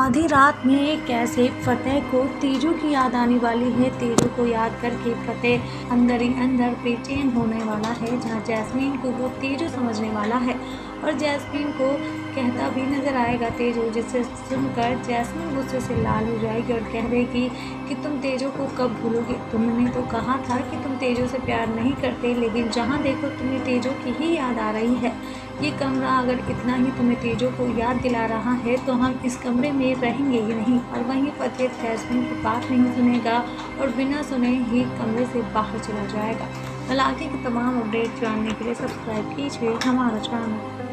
आधी रात में कैसे फतेह को तेजू की याद आने वाली है। तेजू को याद करके फतेह अंदर ही अंदर बेचैन होने वाला है, जहां जैस्मीन को वो तेजू समझने वाला है और जैस्मीन को कहता भी नजर आएगा तेजू, जिसे सुनकर जैस्मीन गुस्से से लाल हो जाएगी और कह देगी कि तुम तेजू को कब भूलोगे। तुमने तो कहा था कि तुम तेजू से प्यार नहीं करते, लेकिन जहाँ देखो तुम्हें तेजू की ही याद आ रही है। ये कमरा अगर इतना ही तुम्हें तेजू को याद दिला रहा है तो हम इस कमरे में रहेंगे ही नहीं। और वहीं फतेह जैस्मीन की बात नहीं सुनेगा और बिना सुने ही कमरे से बाहर चला जाएगा। हालांकि तमाम अपडेट जानने के लिए सब्सक्राइब कीजिए हमारा चैनल।